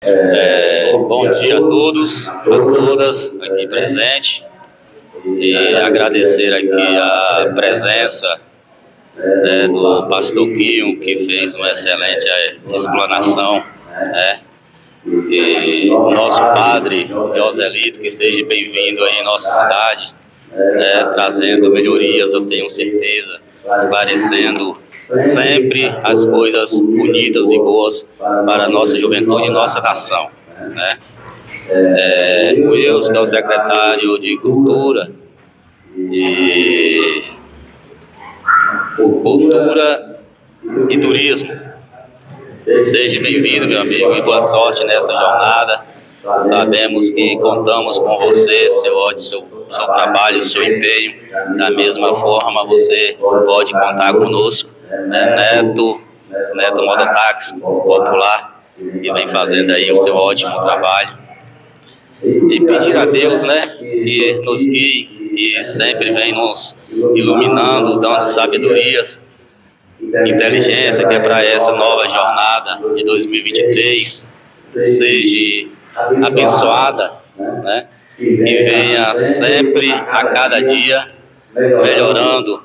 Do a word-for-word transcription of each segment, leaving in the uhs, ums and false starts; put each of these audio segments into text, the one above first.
É, bom dia a todos, a todas aqui presentes, e agradecer aqui a presença, né, do pastor Quinho, que fez uma excelente explanação, né? E o nosso padre Joselito, que seja bem-vindo aí em nossa cidade, né, trazendo melhorias, eu tenho certeza, esclarecendo sempre as coisas bonitas e boas para a nossa juventude e nossa nação, né? É, o Wilson, que é o secretário de Cultura e Cultura e Turismo. Seja bem-vindo, meu amigo, e boa sorte nessa jornada. Sabemos que contamos com você, seu ódio, seu, seu trabalho, seu empenho. Da mesma forma, você pode contar conosco, né? Neto, Neto Mototáxi Popular, que vem fazendo aí o seu ótimo trabalho. E pedir a Deus, né, que nos guie e sempre vem nos iluminando, dando sabedorias, inteligência, que é para essa nova jornada de dois mil e vinte e três seja abençoada, né? E venha sempre a cada dia melhorando.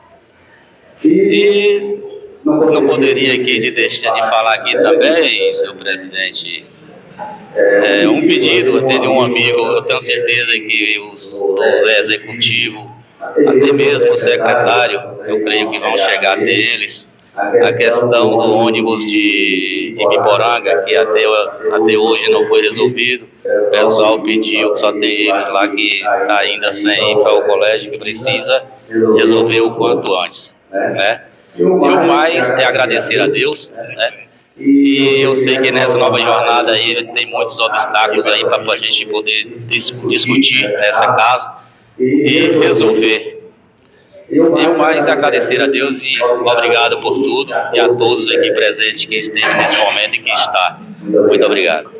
E não poderia aqui de deixar de falar aqui também, seu presidente, é, um pedido até de um amigo. Eu tenho certeza que os, os executivos, até mesmo o secretário, eu creio que vão chegar até eles. A questão do ônibus de Ibiporanga, que até, até hoje não foi resolvido. O pessoal pediu, que só tem eles lá que está ainda sem ir para o colégio, que precisa resolver o quanto antes, né? E o mais é agradecer a Deus, né? E eu sei que nessa nova jornada aí tem muitos obstáculos aí para a gente poder dis discutir nessa casa e resolver. Eu mais agradecer a Deus e obrigado por tudo, e a todos aqui presentes que esteve nesse momento e que está. Muito obrigado.